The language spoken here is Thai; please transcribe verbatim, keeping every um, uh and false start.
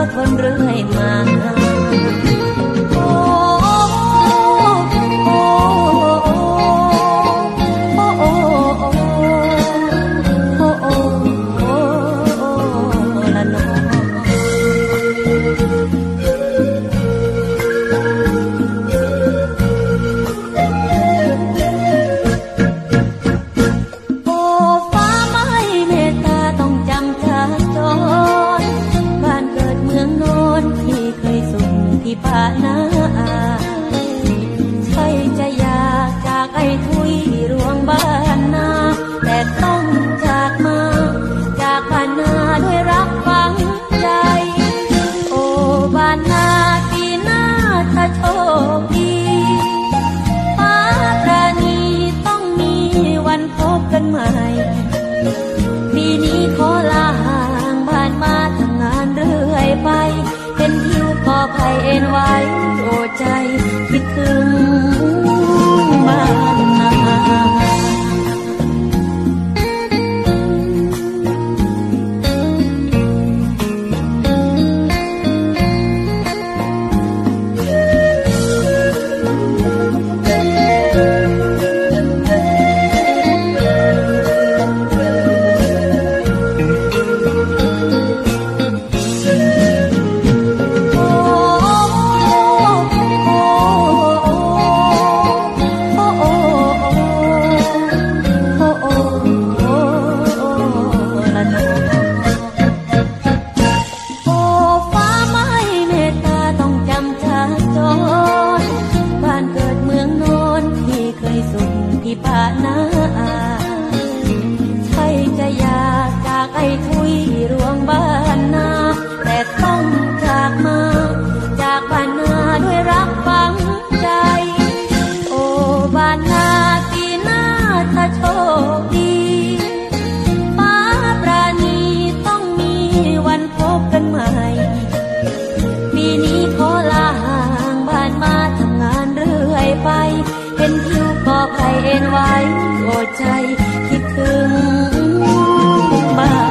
ก็ทนเรื่อยมาโอ้โอ้โอ้โอ้โอ้โอ้โอ้ละน้องป่านาใช่จะอยากจากไอ้ทุยรวงบ้านนาแต่ต้องจากมาจากบ้านนาด้วยรักฝังใจโอ้บ้านนาปีหน้าถ้าโชคดีฟ้าปราณีต้องมีวันพบกันใหม่ปีนี้ขอลาห่างบ้านมาทำงานเรื่อยไปเป็นผิวก็ภัยเอ็นไว้โอ้ใจคิดถึงบ้านนาป่านาใช่จะอยากจากไอ้ทุยรวงบ้านนาแต่ต้องจากมาจากบ้านนาด้วยรักฝังใจโอ้บ้านนาปีหน้าถ้าโชคดีฟ้าปราณีต้องมีวันพบกันใหม่ปีนี้ขอลาห่างบ้านมาทำงานเรื่อยไปเป็นผิวก็ภัยเอ็นไว้โอ้ใจคิดถึงบ้าน